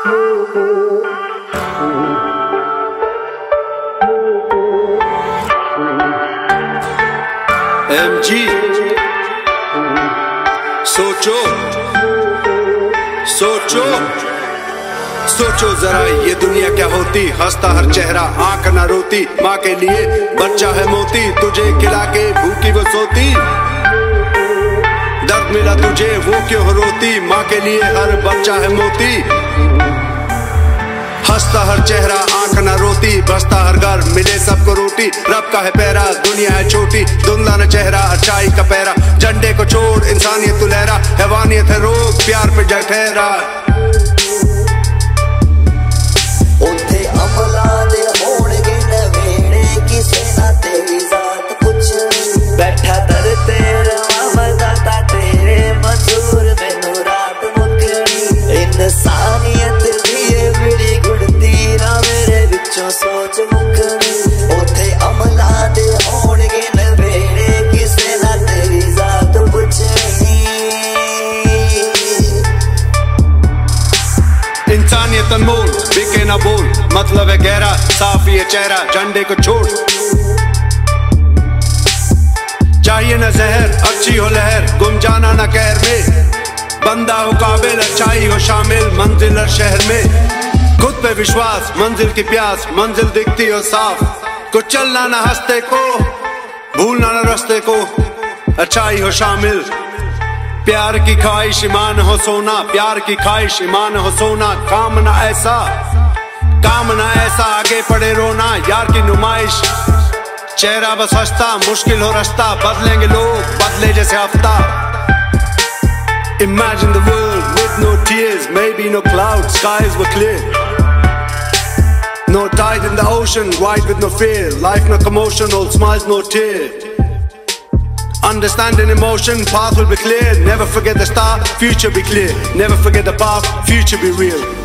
MG सोचो सोचो सोचो जरा ये दुनिया क्या होती, हंसता हर चेहरा आंख न रोती, माँ के लिए बच्चा है मोती, तुझे खिला के भूखी वो सोती, दर्द मिला तुझे वो क्यों रोती, माँ के लिए हर बच्चा है मोती, हंसता हर चेहरा आंख न रोती, बसता हर घर मिले सबको रोटी, रब का है पैरा दुनिया है छोटी, धुंधला न चेहरा अच्छाई का पैरा, झंडे को छोड़ इंसानियत तू लहरा, हैवानियत है रोग प्यार पे जग ठहरा। उथे अमला दे होणगे नवेड़े किसे ना तेरी जात कुछ नहीं, बैठा दर तेरा मदाता तेरे मंजूर मैनू रात मुकनी, इंसानियत दिए बड़ी गुड़ती ना मेरे विचों सोच मुकनी, उथे अमला दे होणगे नवेड़े किसे ना तेरी जात कुछ नहीं। इंसानियत अनमोल बिके ना बोल, मतलब है गहरा साफ ये चेहरा झंडे को छोड़, चाहिए न जहर अच्छी हो लहर, गुम जाना न कहर में, बंदा हो काबिल अच्छाई हो शामिल मंजिल हर शहर में, खुद पे विश्वास मंजिल की प्यास मंजिल दिखती हो साफ, कुछ चलना न हंसते को भूलना न रास्ते को, अच्छाई हो शामिल, प्यार की ख्वाहिश ईमान हो सोना, प्यार की ख्वाहिश ईमान हो सोना, काम ना ऐसा आगे पड़े रोना, यार की नुमाइश चेहरा बस हंसता, मुश्किल हो रास्ता बदलेंगे लोग बदले जैसे हफ्ता। Imagine the world with no tears, maybe no clouds, skies were clear, no tide in the ocean, wide with no fear, life no commotion, all smiles no tear, understanding emotion, path will be clear, never forget the start, future be clear, never forget the past, future be real.